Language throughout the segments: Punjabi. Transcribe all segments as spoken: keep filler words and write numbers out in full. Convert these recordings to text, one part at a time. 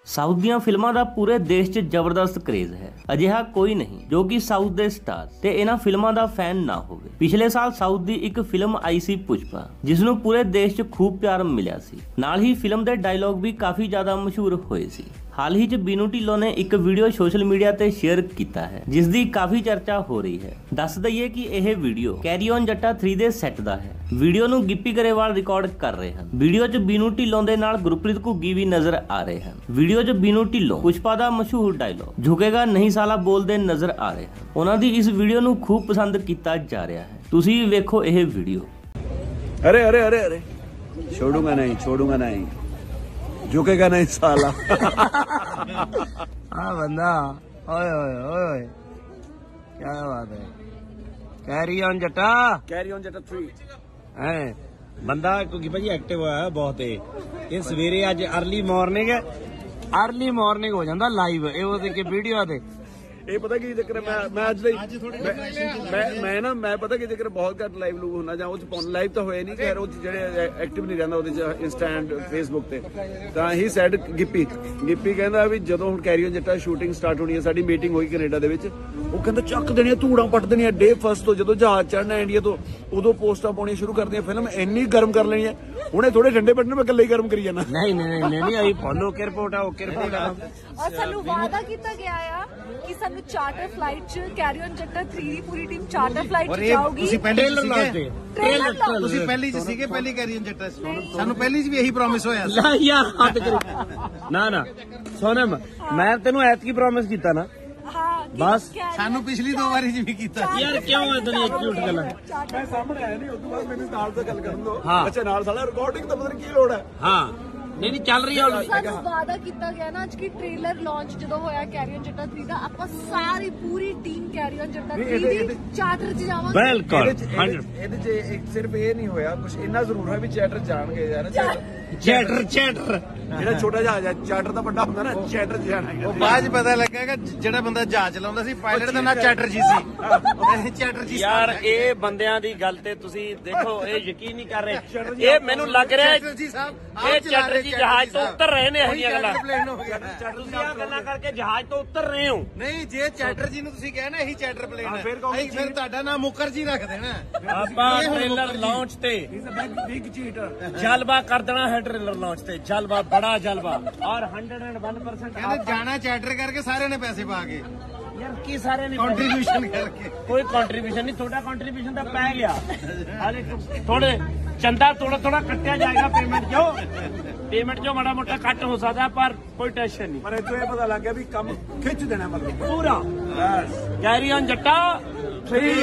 ਸਾਊਥ ਦੀਆਂ ਫਿਲਮਾਂ ਦਾ ਪੂਰੇ ਦੇਸ਼ 'ਚ ਜ਼ਬਰਦਸਤ ਕਰੇਜ਼ ਹੈ। ਅਜਿਹਾ ਕੋਈ ਨਹੀਂ ਜੋ ਕਿ ਸਾਊਥ ਦੇ ਸਟਾਰ ਤੇ ਇਹਨਾਂ ਫਿਲਮਾਂ ਦਾ ਫੈਨ ਨਾ ਹੋਵੇ। ਪਿਛਲੇ ਸਾਲ ਸਾਊਥ ਦੀ ਇੱਕ ਫਿਲਮ ਆਈ ਸੀ ਪੁਸ਼ਪਾ, ਜਿਸ ਨੂੰ ਪੂਰੇ ਦੇਸ਼ 'ਚ ਖੂਬ ਪਿਆਰ ਮਿਲਿਆ ਸੀ। ਨਾਲ ਹੀ ਫਿਲਮ ਦੇ ਡਾਇਲੌਗ ਵੀ ਕਾਫੀ ਜ਼ਿਆਦਾ ਮਸ਼ਹੂਰ ਹੋਏ ਸੀ। हाल ही च बीनू ढिल्लों ने एक वीडियो सोशल मीडिया ते शेयर किया है, जिस दी काफी चर्चा हो रही है। दस दईए कि यह video carry on Jatta three दे सैट दा है। वीडियो नूं गिप्पी गरेवाल रिकॉर्ड कर रहे हैं। वीडियो च बीनू ढिल्लों दे नाल गुरप्रीत घुग्गी भी नजर आ रहे हैं। वीडियो च बीनू ढिल्लों पुष्पा दा मशहूर डायलॉग झुकेगा नहीं साला बोलदे नजर आ रहे हैं। उन्हां दी इस वीडियो नूं खूब पसंद किया जा रहा है। तुसीं वेखो यह वीडियो। अरे अरे अरे अरे छोड़ूंगा नहीं छोड़ूंगा नहीं झुकेगा नहीं साला। हाँ बंदा ओए ओए ओए क्या बात है। Carry on Jatta carry on Jatta three है बंदा क्योंकि भाजी एक्टिव होया है बहुत। ये सवेरे अज अर्ली मॉर्निंग अर्ली मॉर्निंग हो जाता लाइव ये वीडियो दे। ਇਹ ਪਤਾ ਕੀ ਚੱਕਰ ਮੈਂ ਮੈਂ ਅੱਜ ਲਈ ਮੈਂ ਮੈਂ ਨਾ ਮੈਂ ਪਤਾ ਕੀ ਚੱਕਰ ਬਹੁਤ ਘੱਟ ਲਾਈਵ ਲੂਗ ਹੁੰਦਾ ਜਾਂ ਉਹ ਚ ਲਾਈਵ ਤਾਂ ਹੋਇਆ ਨਹੀਂ ਖੈਰ ਉਹ ਜਿਹੜੇ ਐਕਟਿਵ ਨਹੀਂ ਰਹਿੰਦਾ ਉਹਦੇ ਚ ਇੰਸਟਾ ਐਂਡ ਫੇਸਬੁੱਕ ਤੇ। ਤਾਂ ਹੀ ਸੈਡ ਗਿੱਪੀ ਗਿੱਪੀ ਕਹਿੰਦਾ ਵੀ ਜਦੋਂ ਹੁਣ carry on Jatta shooting start ਹੋਣੀ ਹੈ, ਸਾਡੀ ਮੀਟਿੰਗ ਹੋਈ ਕੈਨੇਡਾ ਦੇ ਵਿੱਚ, ਉਹ ਕਹਿੰਦਾ ਚੱਕ ਦੇਣੀਆਂ ਧੂੜਾਂ ਪੱਟ ਦੇਣੀਆਂ ਡੇ ਫਸਟ ਤੋਂ। ਜਦੋਂ ਜਹਾਜ਼ ਚੜ੍ਹਨਾ ਇੰਡੀਆ ਤੋਂ ਉਦੋਂ ਪੋਸਟਾਂ ਪਾਉਣੀਆਂ ਸ਼ੁਰੂ ਕਰਦੀਆਂ। ਫਿਲਮ ਇੰਨੀ ਗਰਮ ਕਰ ਲੈਣੀ ਹੈ ਹੁਣੇ ਥੋੜੇ ਠੰਡੇ ਪੱਟਣੇ ਮੈਂ ਇਕੱਲੇ ਹੀ ਗਰਮ ਕਰੀ ਜਾਣਾ। ਨਹੀਂ ਨਹੀਂ ਨਹੀਂ ਨਹੀਂ ਆਈ ਫੋਲੋ ਕੇ ਰਿਪੋਰਟ ਆ ਓਕੇ ਰਿਪੋਰਟ ਆ। ਔਰ ਸਾਨੂੰ ਵਾਅਦਾ ਕੀਤਾ ਗਿਆ ਆ ਕਿ ਸਾਨੂੰ ਚਾਰਟਰ ਫਲਾਈਟ ਚ ਕੈਰੀ ਔਨ ਜੱਟਾ ਥ੍ਰੀ ਦੀ ਪੂਰੀ ਟੀਮ ਚਾਰਟਰ ਫਲਾਈਟ ਚ ਜਾਊਗੀ। ਤੁਸੀਂ ਪਹਿਲੇ ਸੀਗੇ ਟ੍ਰੇਲਰ ਤੁਸੀਂ ਪਹਿਲੀ ਚ ਸੀਗੇ ਪਹਿਲੀ ਕੈਰੀ ਔਨ ਜੱਟਾ ਸਾਨੂੰ ਪਹਿਲੀ ਚ ਵੀ ਇਹੀ ਪ੍ਰੋਮਿਸ ਹੋਇਆ ਸੀ। ਲੈ ਯਾਰ ਹੱਥ ਕਰੀ ਨਾ ਨਾ ਸੋਨਮ ਮੈਂ ਤੈਨੂੰ ਐਤਕੀ ਪ੍ਰੋਮਿਸ ਕੀਤਾ ਨਾ। ਬਸ ਸਾਨੂੰ ਪਿਛਲੀ ਦੋ ਵਾਰੀ ਜੀ ਵੀ ਕੀਤਾ ਯਾਰ ਕਿਉਂ ਇਦਾਂ ਦੀ ਝੂਠ ਗੱਲਾਂ। ਮੈਂ ਸਾਹਮਣੇ ਆਇਆ ਨਹੀਂ ਉਸ ਤੋਂ ਬਾਅਦ ਮੈਨੂੰ ਨਾਲ ਤੋਂ ਗੱਲ ਕਰਨ ਦੋ। ਹਾਂ ਅੱਛਾ ਨਾਲ ਸਾਲਾ ਰਿਕਾਰਡਿੰਗ ਤਾਂ ਪਤਾ ਨਹੀਂ ਕੀ ਲੋੜ ਹੈ। ਹਾਂ ਨਹੀਂ ਨਹੀਂ ਚੱਲ ਰਹੀ ਹੈ। ਸਾਨੂੰ ਵਾਅਦਾ ਕੀਤਾ ਗਿਆ ਨਾ ਅੱਜ ਕੀ ਟ੍ਰੇਲਰ ਲਾਂਚ ਜਦੋਂ ਹੋਇਆ ਕੈਰੀ ਔਨ ਜੱਟਾ ਥ੍ਰੀ ਦਾ, ਆਪਾਂ ਸਾਰੀ ਪੂਰੀ team carry on Jatta three ਦੀ ਚਾਰਟਰ ਚ ਜਾਵਾਂਗੇ। ਬਿਲਕੁਲ ਇਹਦੇ ਚ ਇੱਕ ਸਿਰਫ ਇਹ ਨਹੀਂ ਹੋਇਆ, ਕੁਝ ਇੰਨਾ ਜ਼ਰੂਰ ਹੈ ਵੀ ਚਾਰਟਰ ਜਾਣਗੇ ਯਾਰ। ਚੈਟਰ ਚੈਟਰ ਜਿਹੜਾ ਛੋਟਾ ਜਹਾਜ਼ ਹੈ ਚਾਰਟਰ ਤਾਂ ਵੱਡਾ ਹੁੰਦਾ ਨਾ, ਚੈਟਰ ਚ ਜਾਣਾ। ਉਹ ਬਾਅਦ ਚ ਪਤਾ ਲੱਗੇਗਾ ਜਿਹੜਾ ਬੰਦਾ ਜਹਾਜ਼ ਚਲਾਉਂਦਾ ਸੀ ਪਾਇਲਟ ਦਾ ਨਾਂ ਚੈਟਰ ਜੀ ਸੀ। ਚੈਟਰ ਜੀ ਯਾਰ ਇਹ ਬੰਦਿਆਂ ਦੀ ਗੱਲ ਤੇ ਤੁਸੀਂ ਦੇਖੋ ਇਹ ਯਕੀਨ ਨਹੀਂ ਕਰ ਰਹੇ। ਇਹ ਮੈਨੂੰ ਲੱਗ ਰਿਹਾ ਚੈਟਰ ਜੀ ਸਾਹਿਬ ਇਹ ਚੈਟਰ ਜੀ ਜਹਾਜ਼ ਤੋਂ ਉਤਰ ਰਹੇ ਨੇ। ਇਹ ਗੱਲਾਂ ਪਲੇਨ ਹੋ ਗਿਆ ਤੁਸੀਂ ਆ ਗੱਲਾਂ ਕਰਕੇ ਜਹਾਜ਼ ਤੋਂ ਉਤਰ ਰਹੇ ਹੋ। ਨਹੀਂ ਜੇ ਚੈਟਰ ਜੀ ਨੂੰ ਤੁਸੀਂ ਕਹਿਣਾ ਇਹੀ ਚੈਟਰ ਪਲੇਨ ਹੈ ਫਿਰ ਤੁਹਾਡਾ ਨਾਮ ਮੁਕਰ ਜੀ ਰੱਖ ਦੇਣਾ। ਆਪਾਂ ਟ੍ਰੇਲਰ ਲਾਂਚ ਤੇ ਬਿਗ ਚੀਟਰ ਜਲਵਾ ਕਰ ਦੇਣਾ ਹੈ। ट्रेलर लॉन्च थे जलवा बड़ा जलवा और हंड्रेड एंड वन परसेंट जाना चैटर करके सारे ने पैसे पा के यार की सारे ने कंट्रीब्यूशन करके कोई कंट्रीब्यूशन नहीं। थोड़ा कंट्रीब्यूशन तो पै गया हाले थोड़े चंदा थोड़ा थोड़ा कट्या जाएगा पेमेंट जो पेमेंट जो माड़ा मोटा कट हो सकता है पर कोई टेंशन नहीं। पर इतो ये पता लग गया भी कम खिंच देना मतलब पूरा कैरी ऑन जट्टा थ्री।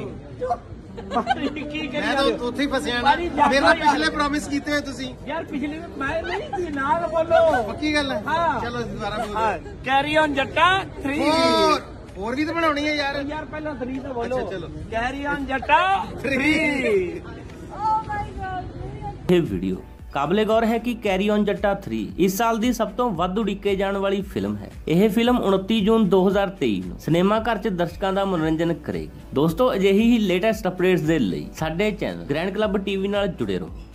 ਮੈਂ ਤਾਂ ਉੱਥੇ ਹੀ ਫਸਿਆ ਨਾ। ਮੇਰੇ ਨਾਲ ਪਿਛਲੇ ਪ੍ਰੋਮਿਸ ਕੀਤੇ ਹੋਏ ਤੁਸੀਂ ਯਾਰ ਪਿਛਲੇ ਮੈਂ ਨਹੀਂ ਸੀ ਨਾਲ ਬੋਲੋ ਪੱਕੀ ਗੱਲ ਹੈ। ਚਲੋ ਦੁਬਾਰਾ ਬੋਲੋ ਕੈਰੀ ਔਨ ਜੱਟਾ ਥ੍ਰੀ। ਹੋਰ ਵੀ ਤਾਂ ਬਣਾਉਣੀ ਹੈ ਯਾਰ। ਯਾਰ ਪਹਿਲਾਂ ਥ੍ਰੀ ਤਾਂ ਬੋਲੋ। ਚਲੋ carry on Jatta three. Oh my god ਇਹ ਵੀਡੀਓ ਕਾਬਲੇ ਗੌਰ ਹੈ ਕਿ ਕੈਰੀ ਔਨ ਜੱਟਾ ਥ੍ਰੀ ਇਸ ਸਾਲ ਦੀ ਸਭ ਤੋਂ ਵੱਧ ਉਡੀਕੇ ਜਾਣ ਵਾਲੀ ਫਿਲਮ ਹੈ। ਇਹ ਫਿਲਮ ਉਨੱਤੀ ਜੂਨ ਦੋ ਹਜ਼ਾਰ ਤੇਈ ਨੂੰ ਸਿਨੇਮਾ ਘਰ 'ਚ ਦਰਸ਼ਕਾਂ ਦਾ ਮਨੋਰੰਜਨ ਕਰੇਗੀ। ਦੋਸਤੋ ਅਜਿਹੀ ਹੀ ਲੇਟੈਸਟ ਅਪਡੇਟਸ ਦੇ ਲਈ ਸਾਡੇ ਚੈਨਲ ਗ੍ਰੈਂਡ ਕਲੱਬ ਟੀਵੀ ਨਾਲ ਜੁੜੇ ਰਹੋ।